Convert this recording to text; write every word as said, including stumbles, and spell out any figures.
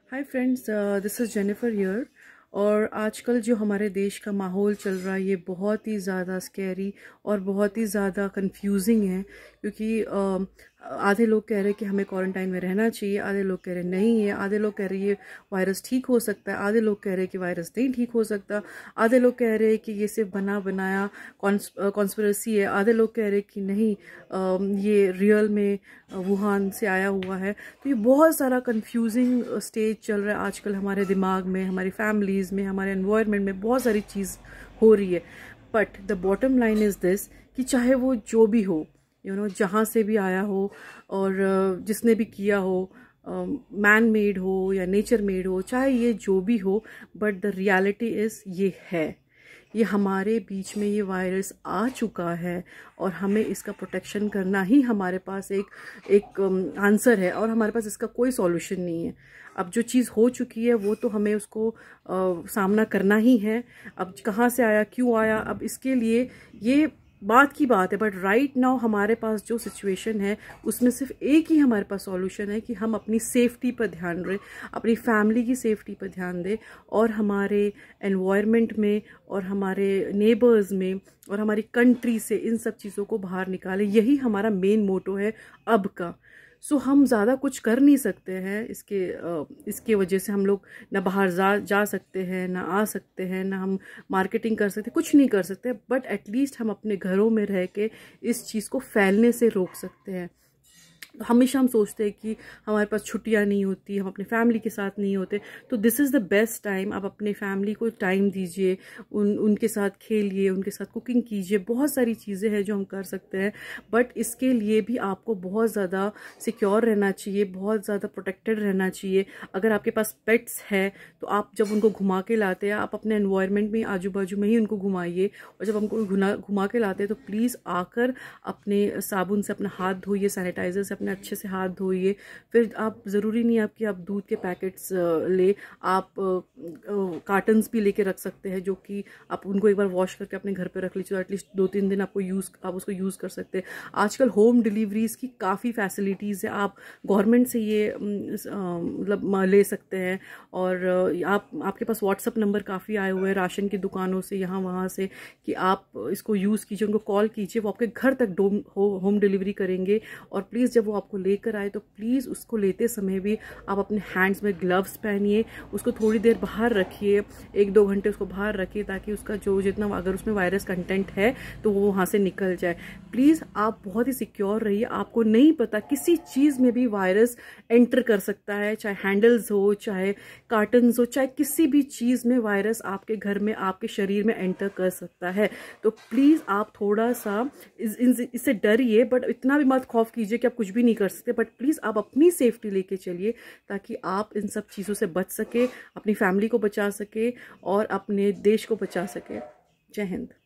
Hi friends, this is Jennifer here. और आजकल जो हमारे देश का माहौल चल रहा है ये बहुत ही ज़्यादा स्कैरी और बहुत ही ज़्यादा कंफ्यूजिंग है, क्योंकि uh, आधे लोग कह रहे हैं कि हमें क्वारंटाइन में रहना चाहिए, आधे लोग कह रहे हैं नहीं है, आधे लोग कह रहे हैं ये वायरस ठीक हो सकता है, आधे लोग कह रहे हैं कि वायरस नहीं ठीक हो सकता, आधे लोग कह रहे हैं कि ये सिर्फ बना बनाया कॉन्स्पिरेसी है, आधे लोग कह रहे हैं कि नहीं uh, ये रियल में वुहान से आया हुआ है। तो ये बहुत सारा कंफ्यूजिंग स्टेज चल रहा है आजकल हमारे दिमाग में, हमारी फैमिलीज़ में, हमारे एनवायरनमेंट में बहुत सारी चीज़ हो रही है। But the bottom line is this कि चाहे वो जो भी हो, यू you नो know, जहाँ से भी आया हो और जिसने भी किया हो, मैन मेड हो या नेचर मेड हो, चाहे ये जो भी हो, बट द रियलिटी इज़ ये है, ये हमारे बीच में ये वायरस आ चुका है और हमें इसका प्रोटेक्शन करना ही हमारे पास एक एक आंसर है और हमारे पास इसका कोई सॉल्यूशन नहीं है। अब जो चीज़ हो चुकी है वो तो हमें उसको आ, सामना करना ही है। अब कहाँ से आया, क्यों आया, अब इसके लिए ये बात की बात है, बट राइट नाउ हमारे पास जो सिचुएशन है उसमें सिर्फ एक ही हमारे पास सॉल्यूशन है कि हम अपनी सेफ्टी पर ध्यान दें, अपनी फैमिली की सेफ्टी पर ध्यान दें और हमारे एनवायरनमेंट में और हमारे नेबर्स में और हमारी कंट्री से इन सब चीज़ों को बाहर निकालें। यही हमारा मेन मोटो है अब का। सो so, हम ज़्यादा कुछ कर नहीं सकते हैं, इसके इसके वजह से हम लोग ना बाहर जा जा सकते हैं, ना आ सकते हैं, ना हम मार्केटिंग कर सकते, कुछ नहीं कर सकते, बट एटलीस्ट हम अपने घरों में रह के इस चीज़ को फैलने से रोक सकते हैं। हमेशा हम सोचते हैं कि हमारे पास छुट्टियां नहीं होती, हम अपने फैमिली के साथ नहीं होते, तो this is the best time. आप अपने फैमिली को टाइम दीजिए, उन उनके साथ खेलिए, उनके साथ कुकिंग कीजिए, बहुत सारी चीज़ें हैं जो हम कर सकते हैं। बट इसके लिए भी आपको बहुत ज़्यादा सिक्योर रहना चाहिए, बहुत ज़्यादा प्रोटेक्टेड रहना चाहिए। अगर आपके पास पेट्स है तो आप जब उनको घुमा के लाते हैं, आप अपने एनवायरनमेंट में आजू बाजू में ही उनको घुमाइए, और जब हमको घुमा घुमा के लाते हैं तो प्लीज़ आकर अपने साबुन से अपना हाथ धोइए, सैनिटाइजर से अपने अच्छे से हाथ धोइए। फिर आप ज़रूरी नहीं है कि आप दूध के पैकेट्स ले, आप कार्टन्स भी लेके रख सकते हैं, जो कि आप उनको एक बार वॉश करके अपने घर पे रख लीजिए, एटलीस्ट दो तीन दिन आपको यूज़ आप उसको यूज़ कर सकते हैं। आजकल होम डिलीवरीज़ की काफ़ी फैसिलिटीज़ है, आप गवर्नमेंट से ये मतलब ले सकते हैं। और आप आपके पास व्हाट्सअप नंबर काफ़ी आए हुए हैं राशन की दुकानों से, यहाँ वहाँ से, कि आप इसको यूज़ कीजिए, उनको कॉल कीजिए, वो आपके घर तक डोम होम डिलीवरी करेंगे। और प्लीज़ जब वो आपको लेकर आए तो प्लीज़ उसको लेते समय भी आप अपने हैंड्स में ग्लव्स पहनिए, उसको थोड़ी देर बाहर रखिए, एक दो घंटे उसको बाहर रखिए, ताकि उसका जो जितना अगर उसमें वायरस कंटेंट है तो वो वहाँ से निकल जाए। प्लीज़ आप बहुत ही सिक्योर रहिए, आपको नहीं पता किसी चीज़ में भी वायरस एंटर कर सकता है, चाहे हैंडल्स हो, चाहे कार्टन्स हो, चाहे किसी भी चीज़ में वायरस आपके घर में, आपके शरीर में एंटर कर सकता है। तो प्लीज़ आप थोड़ा सा इस, इससे डरिए, बट इतना भी मत खौफ कीजिए कि आप कुछ भी नहीं कर सकते। बट प्लीज़ आप अपनी सेफ्टी लेके चलिए, ताकि आप इन सब चीज़ों से बच सके, अपनी फैमिली को बचा सके और अपने देश को बचा सके। जय हिंद।